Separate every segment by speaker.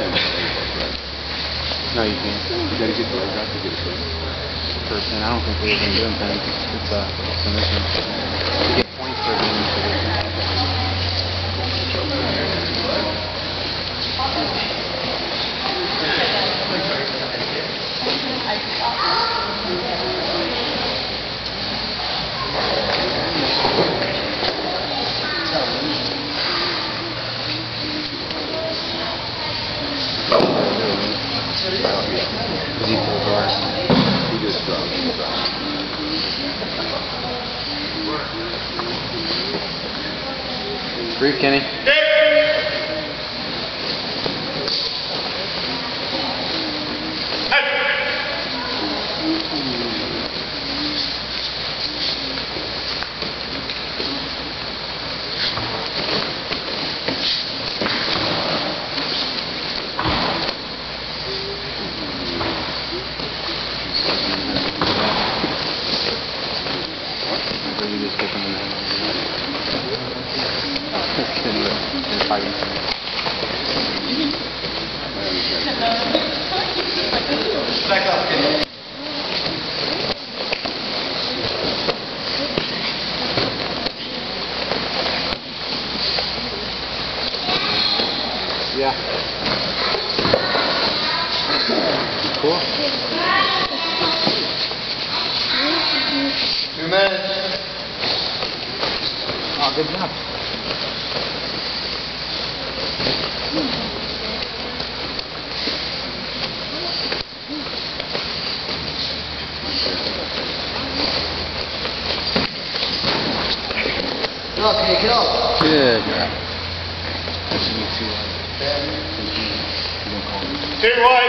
Speaker 1: No, you can't.
Speaker 2: You gotta get the leg out to get it first.
Speaker 1: Person, I don't think we've been doing pins. It's submission. You get points for being in position. Is he full guard?
Speaker 2: He just dropped.
Speaker 1: Brief, Kenny. You just hit him in the head.
Speaker 3: Back up, Kenny.
Speaker 1: Yeah. Cool.
Speaker 3: 2 minutes.
Speaker 1: Oh, good job.
Speaker 3: Get up, Kenny, get up.
Speaker 1: Good job.
Speaker 3: Too wide.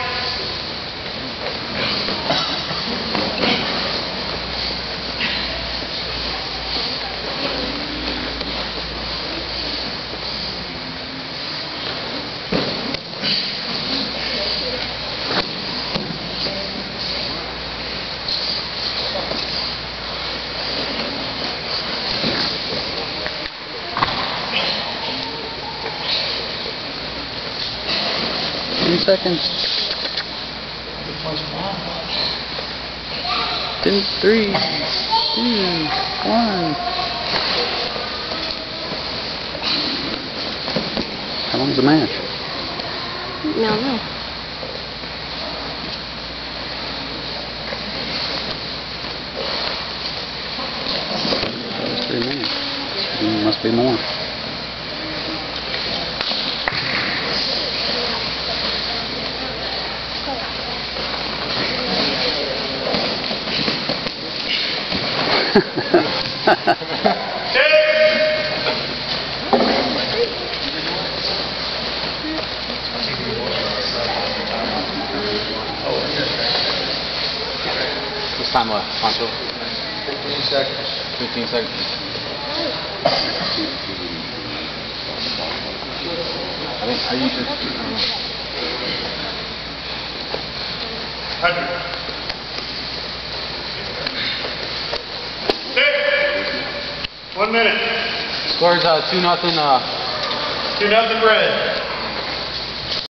Speaker 1: Seconds. 2, 3, 2, 1. How long's the match?
Speaker 4: No.
Speaker 1: That was 3 minutes. Must be more. What's time left, Pancho?
Speaker 3: 15 seconds.
Speaker 1: 15 seconds. I think I usually.
Speaker 3: 100. 1 minute.
Speaker 1: Scores 2-0.
Speaker 3: 2-0 Red.